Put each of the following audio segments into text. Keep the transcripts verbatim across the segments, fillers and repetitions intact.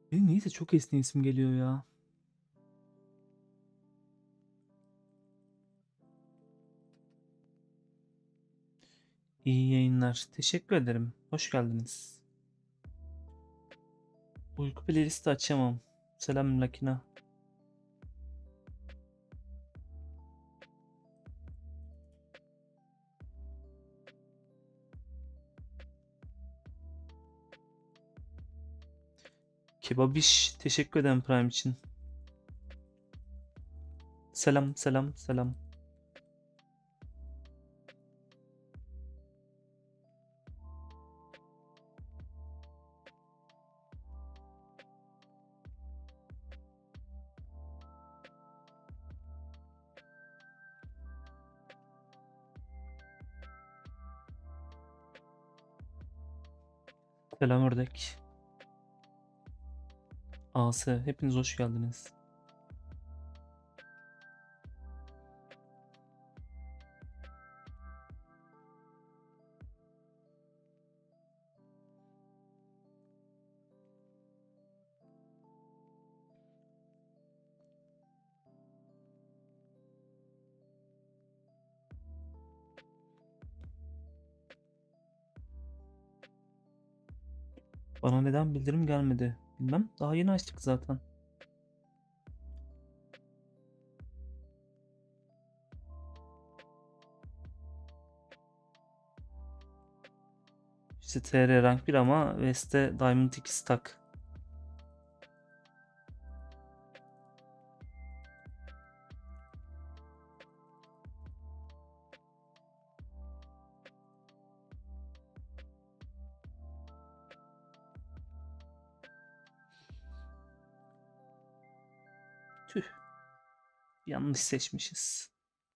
Benim niyeyse çok esni isim geliyor ya. İyi yayınlar. Teşekkür ederim. Hoş geldiniz. Uyku playlisti açamam. Selam Lakina. Kebabiş. Teşekkür ederim Prime için. Selam selam selam. Selam ördek. Ası. Hepiniz hoş geldiniz. Bana neden bildirim gelmedi? Bilmem. Daha yeni açtık zaten. İşte T R rank bir ama West'te Diamond iki stack. Tüh. Yanlış seçmişiz.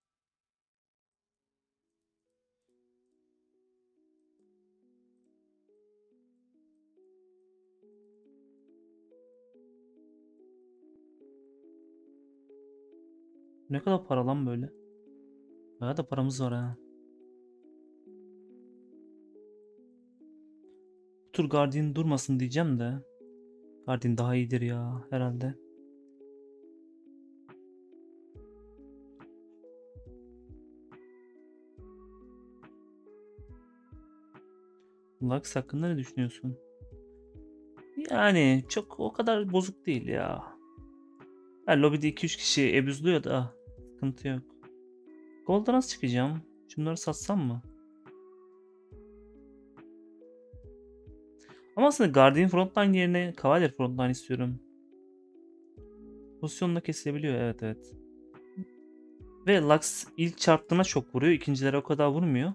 Ne kadar para lan böyle? Bayağı da paramız var ha. Bu tur Guardian durmasın diyeceğim de. Guardian daha iyidir ya herhalde. Lux hakkında ne düşünüyorsun? Yani çok o kadar bozuk değil ya. Ha, lobide iki üç kişi abuzluyor da sıkıntı yok. Gold'a nasıl çıkacağım? Şunları satsam mı? Ama aslında Guardian Frontline yerine Cavalier Frontline istiyorum. Pozisyonla kesilebiliyor, evet evet. Ve Lux ilk çarptığına çok vuruyor. İkincilere o kadar vurmuyor.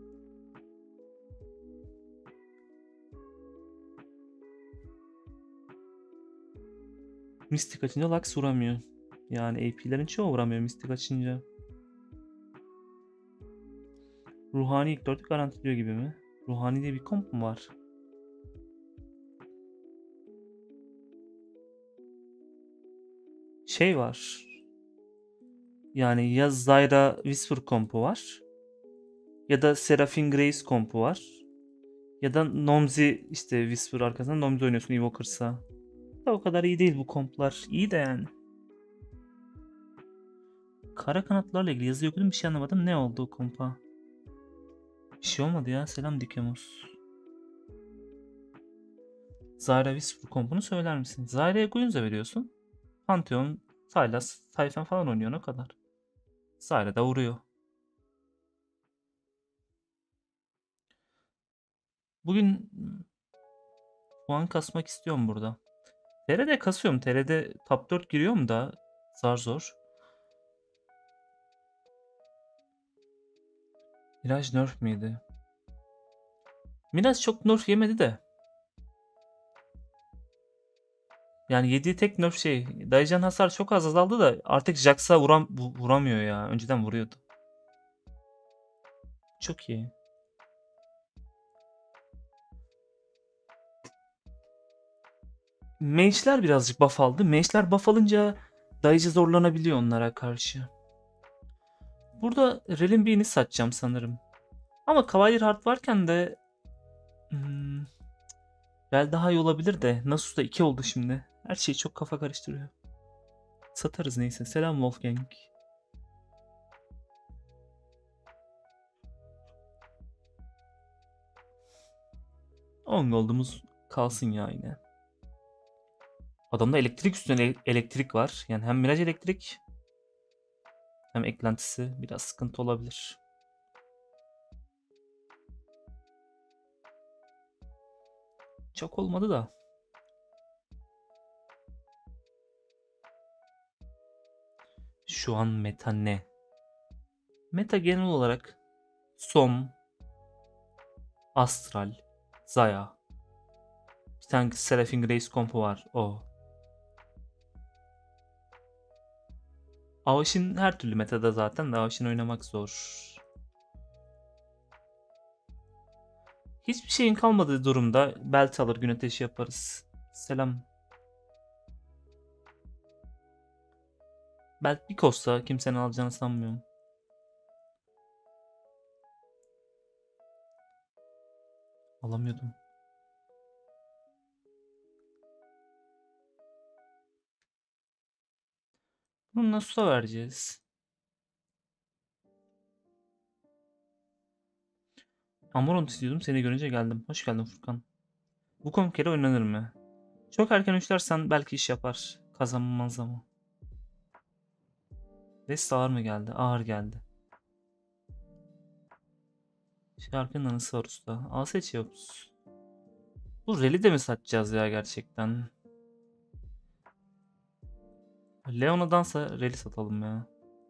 Mystic açınca Lux vuramıyor. Yani A P'lerin çoğu vuramıyor Mystic açınca. Ruhani ilk dörtü garantiliyor gibi mi? Ruhani diye bir komp mu var? Şey var. Yani ya Zyra Whisper kompu var. Ya da Seraphine Grace kompu var. Ya da Nomzi işte Whisper arkasından Nomzi oynuyorsun Evoker'sa. Da o kadar iyi değil bu komplar. İyi de yani. Kara kanatlarla ilgili yazı okudum, bir şey anlamadım. Ne oldu o kompa? Bir şey olmadı ya. Selam Dikemus. Zyra Whisper kompunu söyler misin? Zyra'ya Guins'e veriyorsun. Pantheon, Sylas, Typhon falan oynuyor o kadar. Zyra da vuruyor. Bugün puan kasmak istiyorum burada. T R D kasıyorum. T R D top dört giriyorum da zar zor. Miraj nerf miydi? Miraj çok nerf yemedi de. Yani yediği tek nerf şey. Dayıcan hasar çok az azaldı da artık Jax'a vuram vu- vuramıyor ya. Önceden vuruyordu. Çok iyi. Mage'ler birazcık buff aldı. Mage'ler buff alınca dayıcı zorlanabiliyor onlara karşı. Burada Rel'in birini satacağım sanırım. Ama Cavalier Heart varken de hmm, Bel daha iyi olabilir de Nasus da iki oldu şimdi. Her şey çok kafa karıştırıyor. Satarız neyse. Selam Wolfgang. on gold'umuz kalsın ya yine. Adamda elektrik üstüne ele- elektrik var. Yani hem Mirage elektrik hem eklentisi biraz sıkıntı olabilir. Çok olmadı da. Şu an meta ne? Meta genel olarak Som, Astral, Zaya. Bir tane Seraphine Grace kompu var. O. Avşin her türlü metada zaten de Avşin oynamak zor. Hiçbir şeyin kalmadığı durumda belt alır gün ateşi yaparız. Selam. Belt bir kosta kimsenin alacağını sanmıyorum. Alamıyordum. Bunu nasıl vereceğiz? Amorant istiyordum seni görünce geldim. Hoş geldin Furkan. Bu komp kere oynanır mı? Çok erken üçlersen belki iş yapar. Kazanmaz ama. Rest ağır mı geldi? Ağır geldi. Şarkının anısı var usta. Al seçiyoruz. Bu Reli de mi satacağız ya gerçekten? Leona'dansa Reli satalım ya.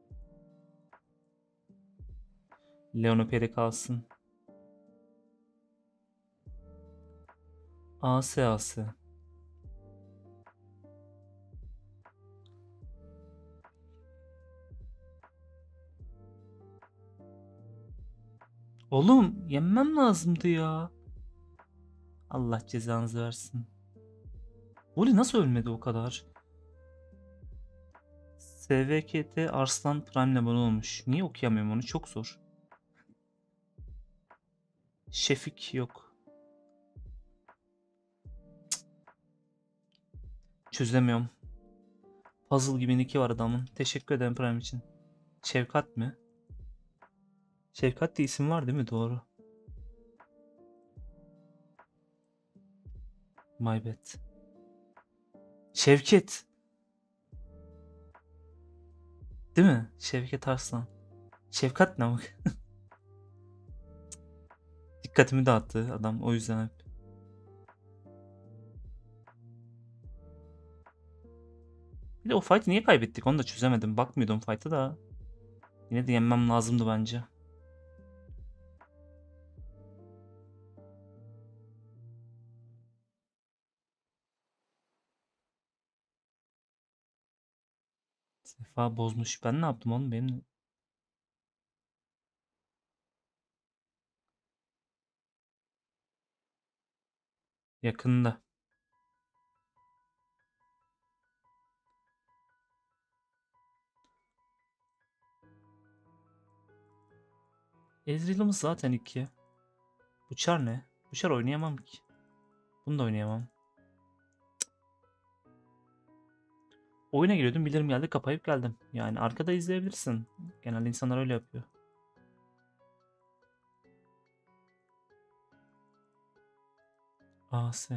Leona peri kalsın. A S A S. Oğlum yenmem lazımdı ya. Allah cezanızı versin. Voli nasıl ölmedi o kadar? S V K T Arslan Prime'le bana olmuş. Niye okuyamıyorum onu? Çok zor. Şefik yok. Çözemiyorum. Puzzle gibi nicki var adamın. Teşekkür ederim Prime için. Şevkat mi? Şevkat diye isim var değil mi? Doğru. My bad. Şevket. Değil mi? Şevket Arslan. Şefkat ne bak. Dikkatimi dağıttı adam o yüzden hep. Bir de o fight'ı niye kaybettik onu da çözemedim. Bakmıyordum fight'a da. Yine de yenmem lazımdı bence. Sefa bozmuş. Ben ne yaptım oğlum benim? Yakında. Ezreal'ımız zaten iki. Uçar ne? Uçar oynayamam ki. Bunu da oynayamam. Oyuna giriyordum bildirim geldi kapayıp geldim. Yani arkada izleyebilirsin. Genelde insanlar öyle yapıyor. A S.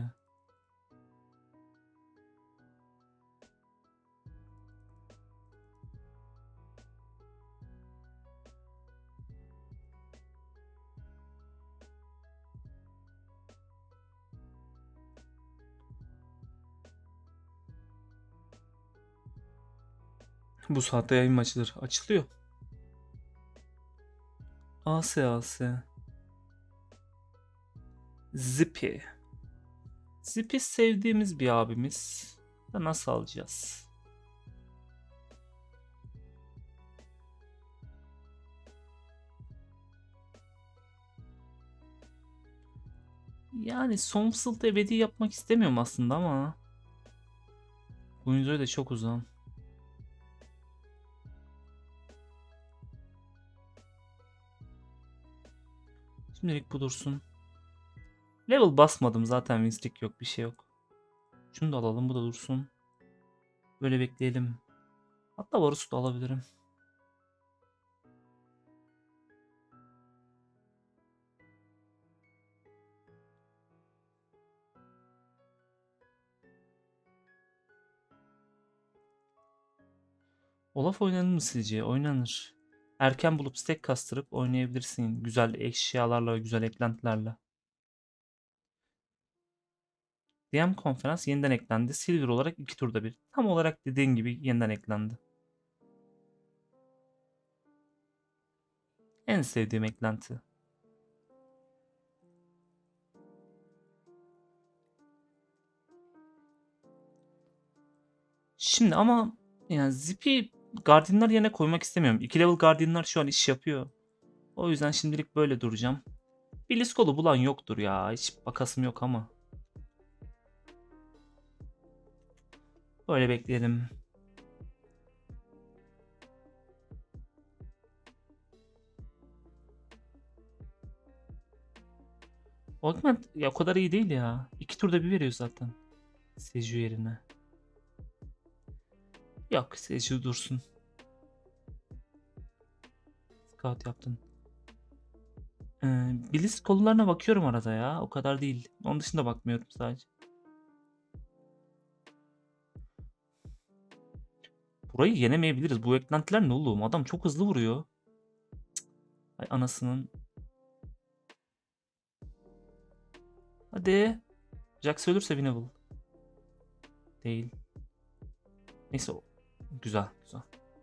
Bu saatte yayın açılır. Açılıyor. A S A S. Zippy. Zippy sevdiğimiz bir abimiz. Da nasıl alacağız? Yani son fısıltı ebedi yapmak istemiyorum aslında ama. Guinzo'yu da çok uzun. Şimdilik bu dursun. Level basmadım zaten, winstick yok, bir şey yok. Şunu da alalım, bu da dursun. Böyle bekleyelim. Hatta Varus'u da alabilirim. Olaf oynanır mı sizce? Oynanır. Erken bulup stack kastırıp oynayabilirsin. Güzel eşyalarla, güzel eklentilerle. D M konferans yeniden eklendi. Silver olarak iki turda bir. Tam olarak dediğin gibi yeniden eklendi. En sevdiğim eklenti. Şimdi ama yani Zippy Guardian'lar yerine koymak istemiyorum. iki level Guardian'lar şu an iş yapıyor. O yüzden şimdilik böyle duracağım. Bir Liskolu bulan yoktur ya. Hiç bakasım yok ama. Böyle bekleyelim. Augment ya o kadar iyi değil ya. İki turda bir veriyor zaten. Seju yerine. Yok, Seju dursun. Scout yaptın. Ee, Bliss kollarına bakıyorum arada ya. O kadar değil. Onun dışında bakmıyorum sadece. Burayı yenemeyebiliriz. Bu eklentiler ne oğlum? Adam çok hızlı vuruyor. Ay anasının. Hadi. Jax ölürse winnable. Değil. Neyse o. Güzel güzel.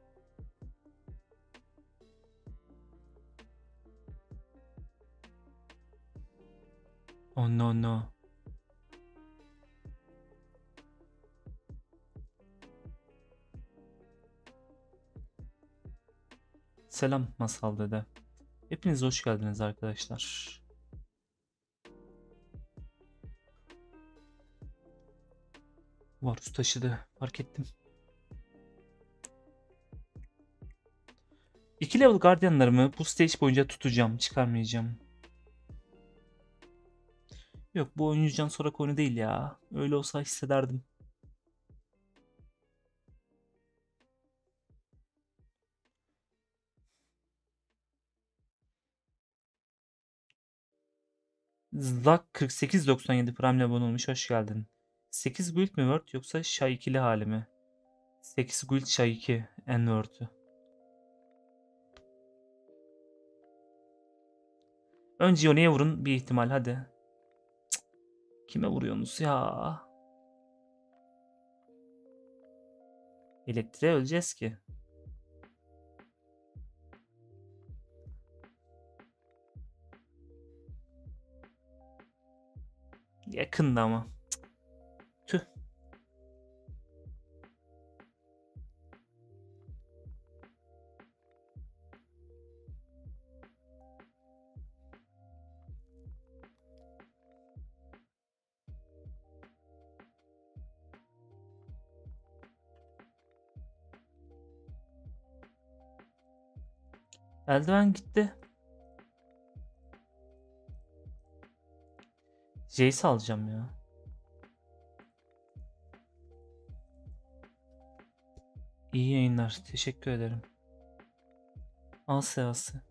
Oh no no. Selam Masal dede. Hepiniz hoş geldiniz arkadaşlar. Varus taşıdı. Fark ettim. iki level Guardian'larımı bu stage boyunca tutacağım. Çıkarmayacağım. Yok, bu oyuncu can sonra oyunu değil ya. Öyle olsa hissederdim. Zak kırk sekiz doksan yedi Prime abone olmuş. Hoş geldin. sekiz guild mi Word yoksa Shy ikili hali mi? sekiz guild Shy iki en Word'ü. Önce Yone'ye vurun bir ihtimal hadi. Cık, kime vuruyorsunuz ya? Elektriğe öleceğiz ki. Yakında ama. Tüh. Eldiven gitti. Jace alacağım ya. İyi yayınlar. Teşekkür ederim. Al seası.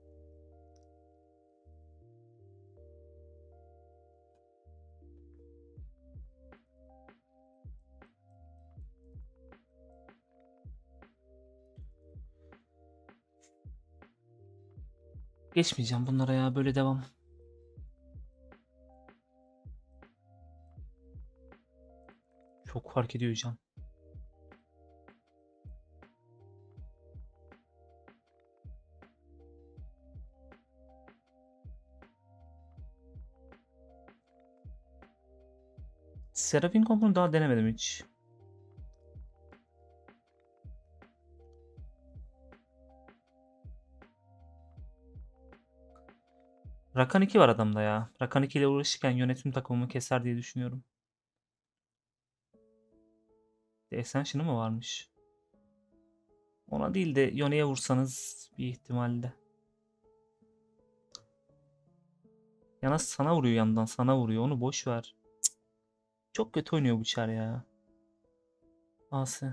Geçmeyeceğim bunlara ya. Böyle devam. Çok fark ediyor can. Seraphine Comp'unu daha denemedim hiç. Rakan iki var adamda ya. Rakan iki ile uğraşırken yönetim takımımı keser diye düşünüyorum. Ascension'ı mı varmış? Ona değil de Yone'ye vursanız bir ihtimalle. Yana sana vuruyor yandan sana vuruyor. Onu boş ver. Çok kötü oynuyor bu çar ya. Asi.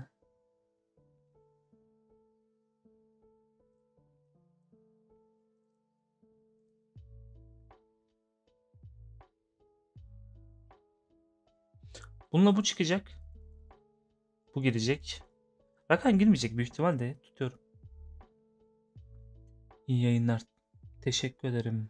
Bununla bu çıkacak. Bu girecek. Rakan girmeyecek büyük ihtimalle. Tutuyorum. İyi yayınlar. Teşekkür ederim.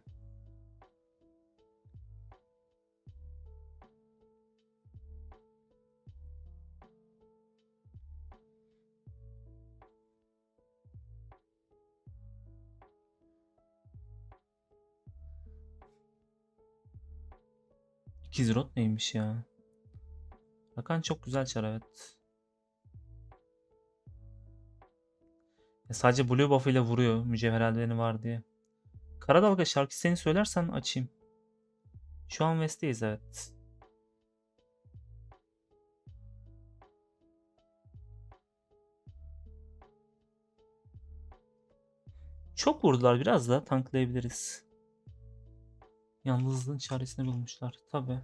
İkizrot neymiş ya? Rakan çok güzel çar evet. Ya sadece Blue buff ile vuruyor. Mücevher eldiveni var diye. Kara Dalga şarkı seni söylersen açayım. Şu an West'teyiz evet. Çok vurdular biraz da tanklayabiliriz. Yalnızlığın çaresini bulmuşlar. Tabi.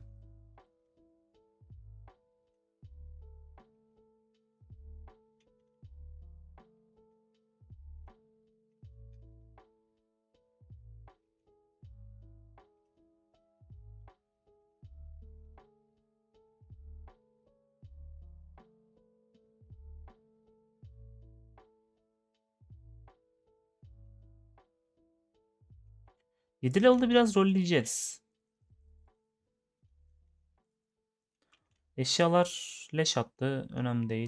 yedi level'da biraz rolleyeceğiz. Eşyalar leş attı. Önemli değil.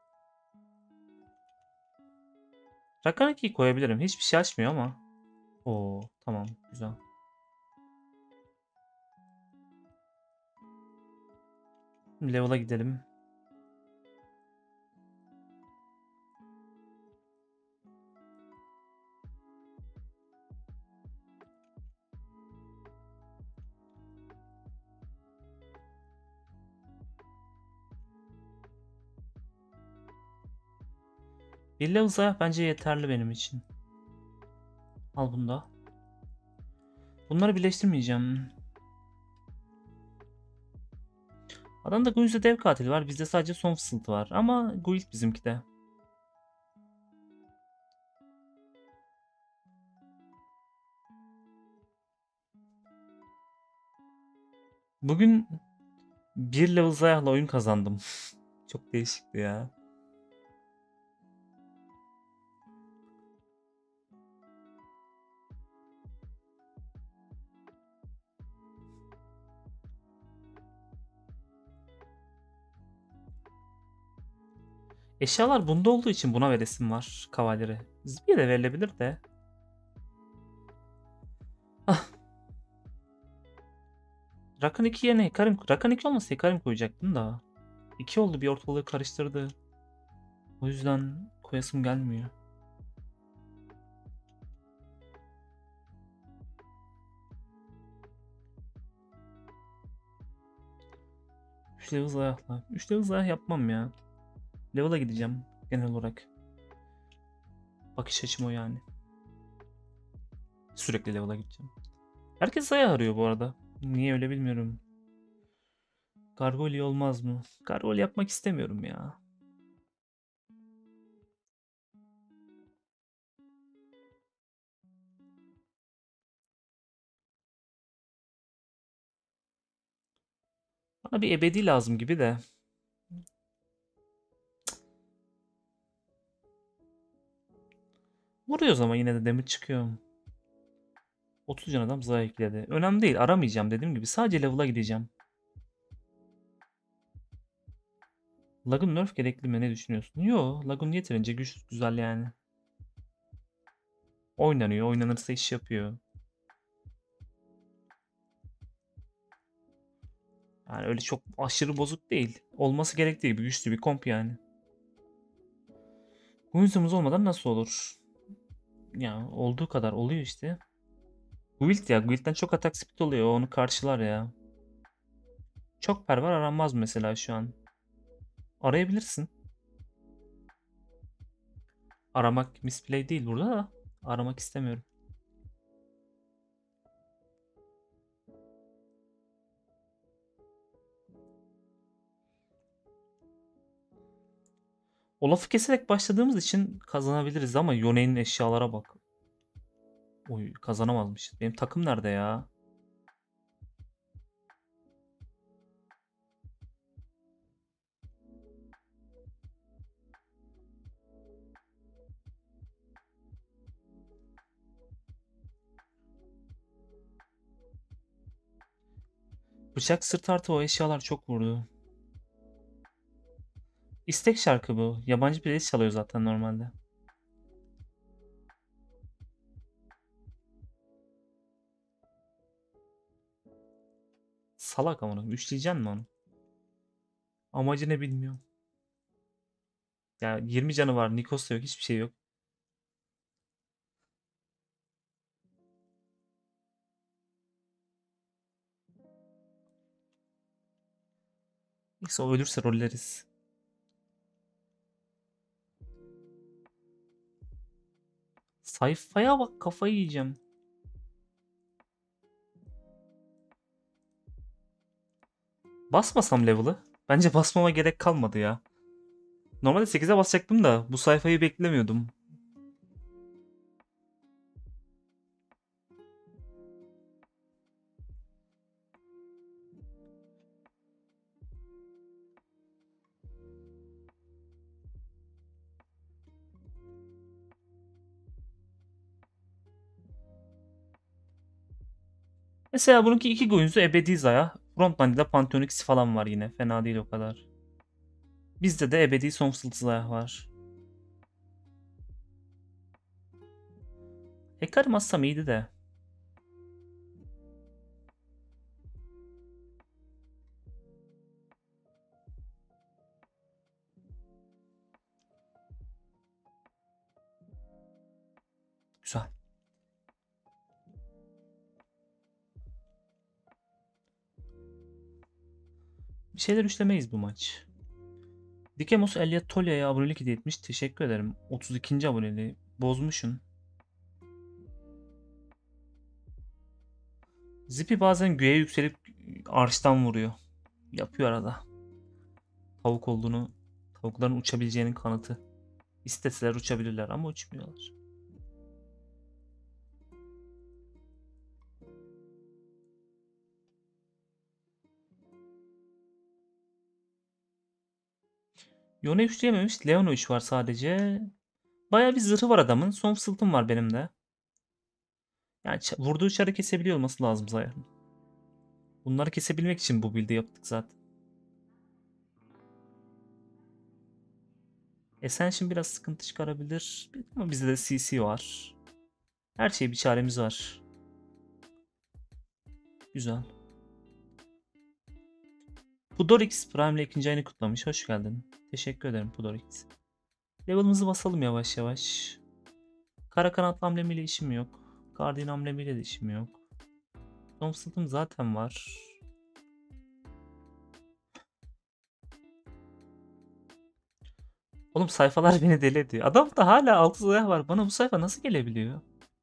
Rakan ikiyi koyabilirim. Hiçbir şey açmıyor ama. Oo tamam güzel. Level'a gidelim. Bir level'a bence yeterli benim için. Al bunu da. Bunları birleştirmeyeceğim. Adamda Guild'de dev katili var. Bizde sadece son fısıltı var. Ama Guild bizimki de. Bugün bir level Zayah'la oyun kazandım. Çok değişikti ya. Eşyalar bunda olduğu için buna veresim var kavaleri. Zibye de verilebilir de. Ah. Rakan iki yerine Hikarim... Rakan iki olmasa Hikarim koyacaktım da. iki oldu bir ortalığı karıştırdı. O yüzden koyasım gelmiyor. üç level Zayah'la. üç level Zayah yapmam ya. Level'a gideceğim genel olarak. Bakış açım o yani. Sürekli level'a gideceğim. Herkes Zayah arıyor bu arada. Niye öyle bilmiyorum. Gargoyle olmaz mı? Gargoyle yapmak istemiyorum ya. Bana bir ebedi lazım gibi de. Vuruyoruz ama yine de damage çıkıyor. otuz can adam Zaya ekledi. Önemli değil. Aramayacağım dediğim gibi. Sadece level'a gideceğim. Lagun nerf gerekli mi? Ne düşünüyorsun? Yo, Lagun yeterince güçlü, güzel yani. Oynanıyor. Oynanırsa iş yapıyor. Yani öyle çok aşırı bozuk değil. Olması gerektiği gibi güçlü bir komp yani. Bu yüzümüz olmadan nasıl olur? Ya olduğu kadar oluyor işte. Guild ya. Guild'den çok atak speed oluyor. Onu karşılar ya. Çok perver aranmaz mesela şu an. Arayabilirsin. Aramak misplay değil burada da. Aramak istemiyorum. Olaf'ı keserek başladığımız için kazanabiliriz ama Yone'nin eşyalara bak. Oy, kazanamazmışız. Benim takım nerede ya? Bıçak sırt artı o eşyalar çok vurdu. İstek şarkı bu. Yabancı bir çalıyor zaten normalde. Salak amına. Üçleyeceksin mi onu? Amacı ne bilmiyorum. Ya yirmi canı var. Nikos da yok. Hiçbir şey yok. Neyse o ölürse rolleriz. Sayfaya bak, kafayı yiyeceğim. Basmasam level'ı. Bence basmama gerek kalmadı ya. Normalde sekize basacaktım da bu sayfayı beklemiyordum. Mesela bununki iki oyuncu ebedi Zaya. Frontline'da Pantheon X falan var yine. Fena değil o kadar. Bizde de ebedi Sonsuz Zaya var. Hekarim atsam iyiydi de. Güzel. Bir şeyler üçlemeyiz bu maç. Dikemos Elliot Tolia'ya abonelik hediye etmiş. Teşekkür ederim. otuz ikinci aboneliği. Bozmuşsun. Zippy bazen göğe yükselip arştan vuruyor. Yapıyor arada. Tavuk olduğunu, tavukların uçabileceğinin kanıtı. İsteseler uçabilirler ama uçmuyorlar. Yone üçleyememiş. Leona üç var sadece. Baya bir zırhı var adamın. Son fısıltım var benim de. Yani vurduğu çarı kesebiliyor olması lazım zaten. Bunları kesebilmek için bu build'i yaptık zaten. Ascension biraz sıkıntı çıkarabilir. Ama bizde de C C var. Her şeye bir çaremiz var. Güzel. Pudorix Prime ile ikinci ayını kutlamış. Hoş geldin. Teşekkür ederim Pudorix. Level'ımızı basalım yavaş yavaş. Kara kanatlı amblemiyle işim yok. Guardian amblemiyle de işim yok. Son fısıltım zaten var. Oğlum sayfalar beni deli ediyor. Adamda hala altı zırh var. Bana bu sayfa nasıl gelebiliyor?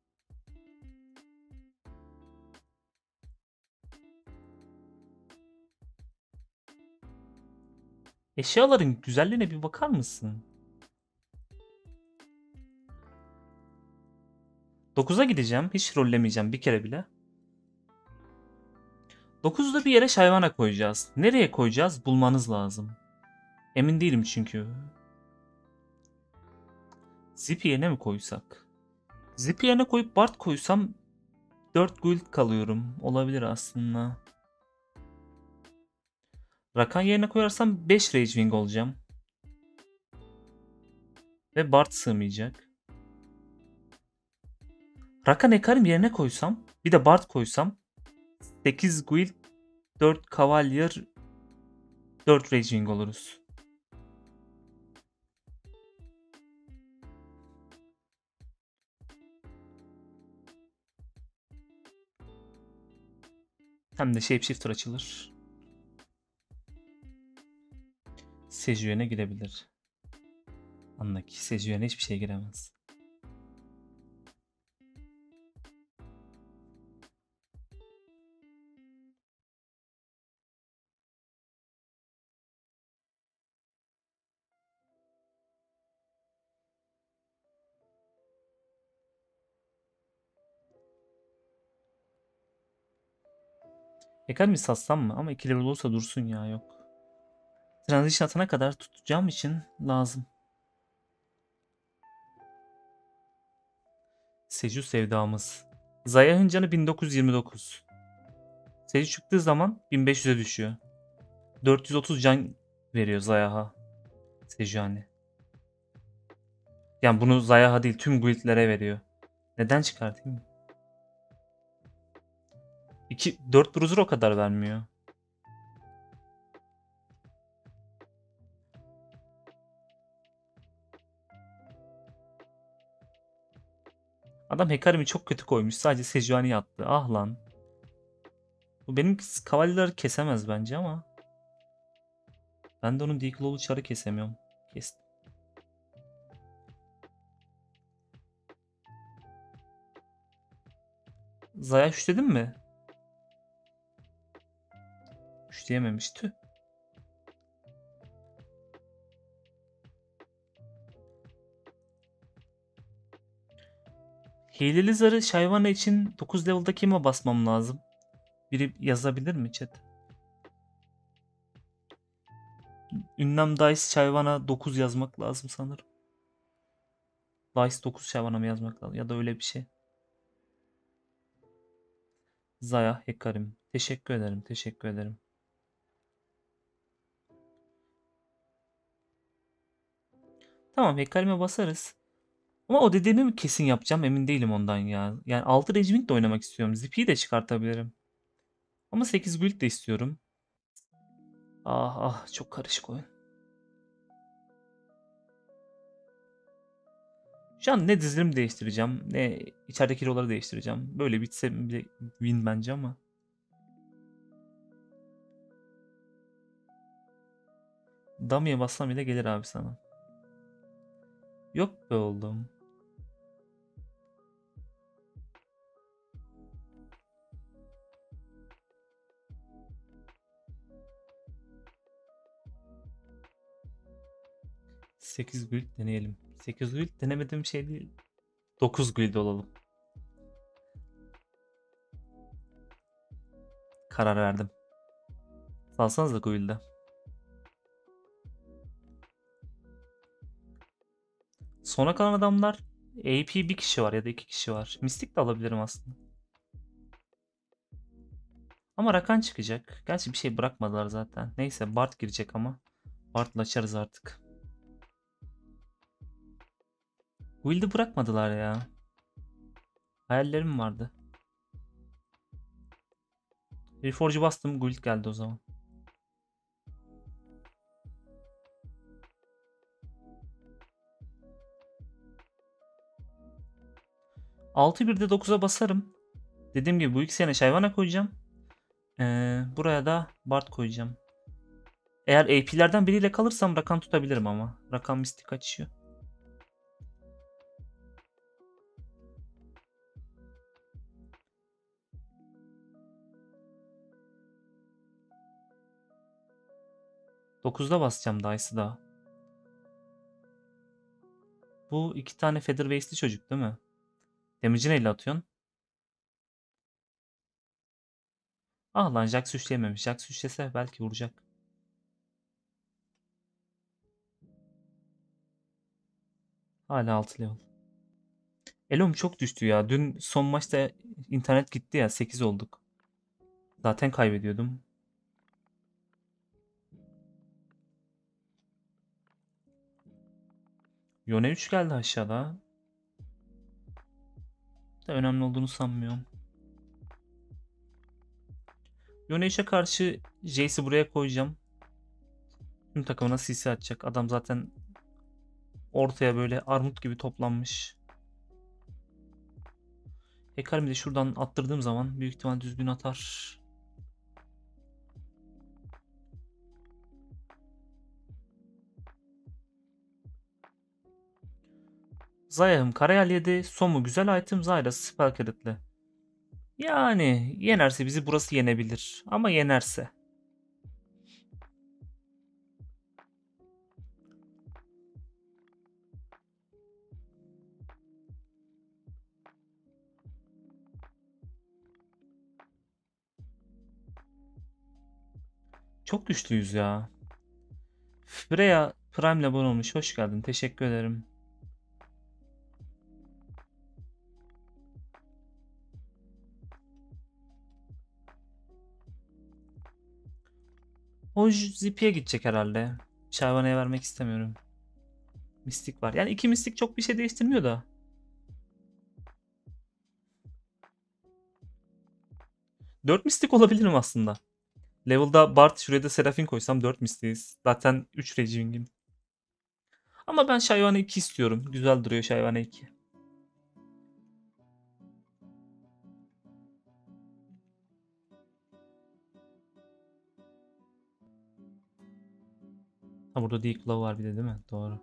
Eşyaların güzelliğine bir bakar mısın? dokuza gideceğim. Hiç rollemeyeceğim bir kere bile. dokuzda bir yere Shyvana koyacağız. Nereye koyacağız? Bulmanız lazım. Emin değilim çünkü. Zippy yerine mi koysak? Zippy yerine koyup Bard koysam dört guild kalıyorum. Olabilir aslında. Rakan yerine koyarsam beş Rage Wing olacağım. Ve Bard sığmayacak. Rakan Ekarim yerine koysam, bir de Bard koysam sekiz guild, dört Cavalier, dört Rage Wing oluruz. Hem de Shapeshifter açılır. Sejuani girebilir. Anla ki Sejuani hiçbir şey giremez. Hekal mi satsam mı? Ama iki level olursa dursun ya, yok. Transition atana kadar tutacağım için lazım. Seju sevdamız. Zaya Hıncan'ı bin dokuz yüz yirmi dokuz. Seju çıktığı zaman bin beş yüze düşüyor. dört yüz otuz can veriyor Zayaha. Sejuani. Yani bunu Zayaha değil, tüm guildlere veriyor. Neden çıkartayım? iki, dört bruiser o kadar vermiyor. Adam Hecarim'i çok kötü koymuş. Sadece Sejuani attı. Ah lan. Bu benim kavalyeleri kesemez bence ama. Ben de onun Deaglow'lu çarı kesemiyorum. Kestim. Zaya üçledin mi? Üçleyememiş. Tüh. Hileli zarı Shyvana için dokuz level'da kime basmam lazım? Biri yazabilir mi chat? Ünlem Dice Shyvana dokuz yazmak lazım sanırım. Dice dokuz Shyvana mı yazmak lazım? Ya da öyle bir şey. Zaya Hecarim. Teşekkür ederim. Teşekkür ederim. Tamam, Hecarim'e basarız. Ama o dediğimi mi kesin yapacağım, emin değilim ondan ya. Yani altı Regiment de oynamak istiyorum. Zippy'yi de çıkartabilirim. Ama sekiz build de istiyorum. Ah ah, çok karışık oyun. Şu an ne dizilim değiştireceğim, ne içerideki hero'ları değiştireceğim. Böyle bitse bir win bence ama. Dummy'ye bassam bile gelir abi sana. Yok be oğlum. sekiz guild deneyelim. sekiz guild denemediğim şey değil. dokuz guild olalım. Karar verdim. Salsanıza guild'e. Sona kalan adamlar A P bir kişi var ya da iki kişi var. Mystic de alabilirim aslında. Ama Rakan çıkacak. Gerçi bir şey bırakmadılar zaten. Neyse, Bard girecek ama. Bard'la açarız artık. Guild'i bırakmadılar ya. Hayallerim vardı. Reforge'u bastım. Guild geldi o zaman. altı birde dokuza basarım. Dediğim gibi bu ikisine Shyvana koyacağım. Ee, buraya da Bard koyacağım. Eğer A P'lerden biriyle kalırsam Rakan tutabilirim ama. Rakan mistik açıyor. dokuzda basacağım Dice'ı daha. Bu iki tane Featherwaste'li çocuk değil mi? Damage'i neyle atıyorsun? Ah lan, Jax üçleyememiş. Jax üçlese belki vuracak. Hala altı level. Elom çok düştü ya. Dün son maçta internet gitti ya. sekiz olduk. Zaten kaybediyordum. Yone üç geldi aşağıda. Da önemli olduğunu sanmıyorum. Yone üçe karşı Jace'i buraya koyacağım. Tüm takımına C C atacak. Adam zaten ortaya böyle armut gibi toplanmış. Hecarim'i de şuradan attırdığım zaman büyük ihtimal düzgün atar. Zayah'ım Karayel yedi. Somu güzel item. Zyra'sı spell credit'li. Yani yenerse bizi burası yenebilir. Ama yenerse. Çok güçlüyüz ya. Freya Prime'le abone olmuş. Hoş geldin. Teşekkür ederim. O Zipi'ye gidecek herhalde. Şayvana'ya vermek istemiyorum. Mistik var. Yani iki mistik çok bir şey değiştirmiyor da. Dört mistik olabilirim aslında. Level'da Bard, şuraya da Seraphine koysam dört mistiğiz. Zaten üç Raging'im. Ama ben Shyvana iki istiyorum. Güzel duruyor Shyvana iki. Ha, burada Declaw var bir de değil mi? Doğru.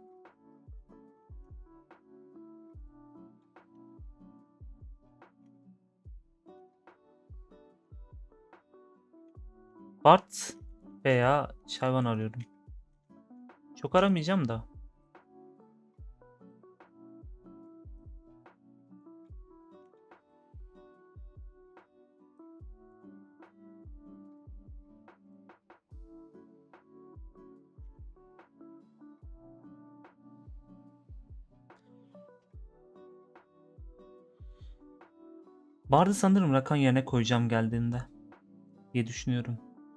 Bard veya Shyvana arıyorum. Çok aramayacağım da. Bard'ı sanırım Rakan yerine koyacağım geldiğinde diye düşünüyorum.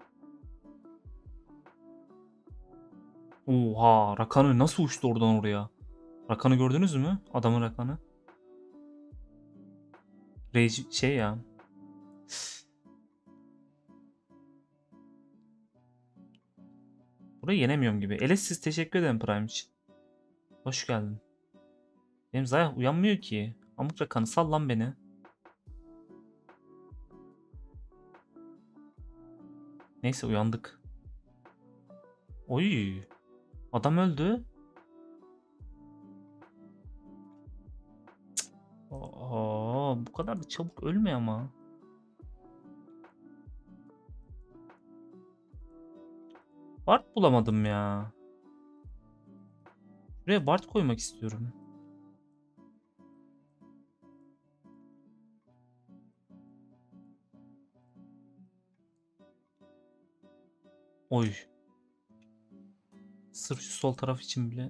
Oha, Rakan'ı nasıl uçtu oradan oraya? Rakan'ı gördünüz mü? Adamın Rakan'ı. Rage şey ya. Burayı yenemiyorum gibi. Elesiz teşekkür ederim Prime için. Hoş geldin. Benim Zaya uyanmıyor ki. Amuk Rakan'ı sal lan beni. Neyse uyandık. Oy. Adam öldü. Aa, bu kadar da çabuk ölme ama. Bard bulamadım ya. Buraya Bard koymak istiyorum. Oy. Sırf şu sol taraf için bile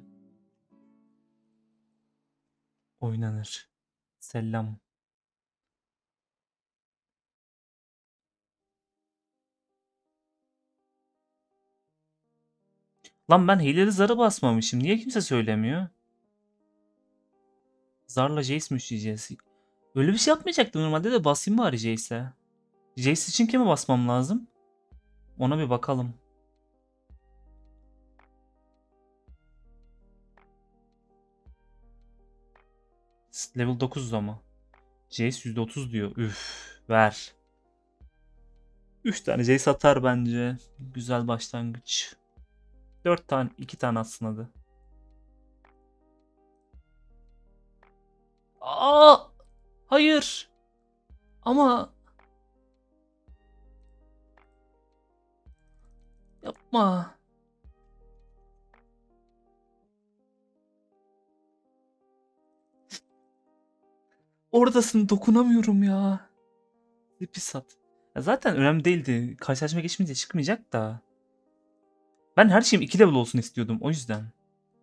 oynanır. Selam. Lan ben hileli zarı basmamışım. Niye kimse söylemiyor? Zarla Jace mi işleyeceğiz? Öyle bir şey yapmayacaktım normalde de basayım bari Jace'e. Jace için kime basmam lazım? Ona bir bakalım. Level dokuz ama. Jace yüzde otuz diyor. Üf, ver. üç tane Jace atar bence. Güzel başlangıç. dört tane, iki tane atsın hadi. Aa! Hayır. Ama yapma. Oradasın, dokunamıyorum ya. Zipi sat. Ya zaten önemli değildi. Karşılaşma geçmeyince çıkmayacak da. Ben her şeyim iki level olsun istiyordum o yüzden.